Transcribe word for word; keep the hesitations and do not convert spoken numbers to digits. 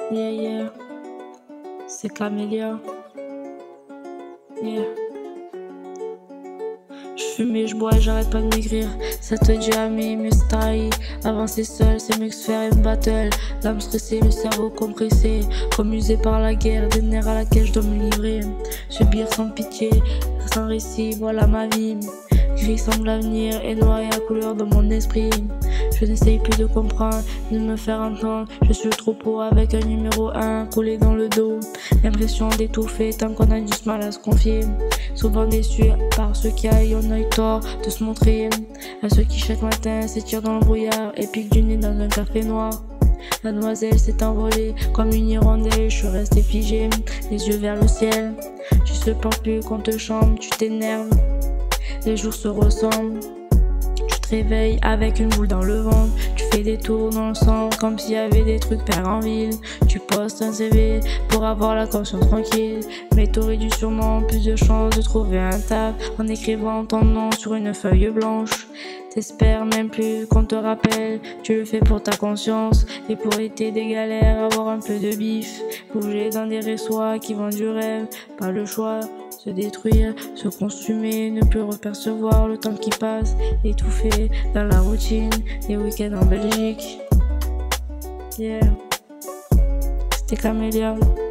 Yeah, yeah, c'est Camélia. Yeah. Je fume et je bois et j'arrête pas de maigrir. Ça te dit ami, mieux c'est trahi. Avancer seul, c'est mieux que se faire une battle. L'âme stressée, le cerveau compressé. Comme usé par la guerre, des nerfs à laquelle je dois me livrer. Subir sans pitié, sans récit, voilà ma vie. Gris semble l'avenir et noir et à couleur dans mon esprit. Je n'essaye plus de comprendre, de me faire entendre. Je suis le troupeau avec un numéro un collé dans le dos. L'impression d'étouffer tant qu'on a du mal à se confier. Souvent déçu par ceux qui aillent en œil tort de se montrer. À ceux qui chaque matin s'étirent dans le brouillard et piquent du nez dans un café noir. La demoiselle s'est envolée comme une hirondelle, je suis resté figé, les yeux vers le ciel. Je supporte plus qu'on te chante, tu t'énerves. Les jours se ressemblent. Tu te réveilles avec une boule dans le ventre. Tu fais des tours dans le sang comme s'il y avait des trucs perdus en ville. Tu postes un C V pour avoir la conscience tranquille. Mais t'aurais dû sûrement plus de chance de trouver un taf en écrivant ton nom sur une feuille blanche. T'espères même plus qu'on te rappelle. Tu le fais pour ta conscience et pour éviter des galères, avoir un peu de bif. Bouger dans des ressois qui vendent du rêve, pas le choix. Se détruire, se consumer, ne plus repercevoir le temps qui passe, étouffé dans la routine, les week-ends en Belgique. Yeah, c'était Camélia.